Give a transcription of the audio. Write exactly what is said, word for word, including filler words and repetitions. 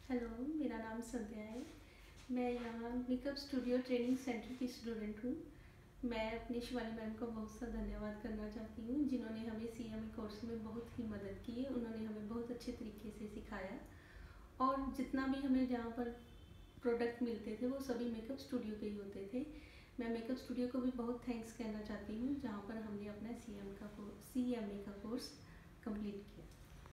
Hello, मेरा नाम संध्या है। मैं यहाँ मेकअप स्टूडियो ट्रेनिंग सेंटर की स्टूडेंट हूँ। मैं अपनी शिवानी मैम का बहुत सा धन्यवाद करना चाहती हूँ, जिन्होंने हमें सीएमए कोर्स में बहुत ही मदद की। उन्होंने हमें बहुत अच्छे तरीके से सिखाया और जितना भी हमें जहाँ पर प्रोडक्ट मिलते थे वो सभी मेकअप स्टूडियो के ही होते थे। मैं मेकअप स्टूडियो को भी बहुत थैंक्स कहना चाहती हूँ, जहाँ पर हमने अपना सी एम का सी एम ए का कोर्स कंप्लीट किया।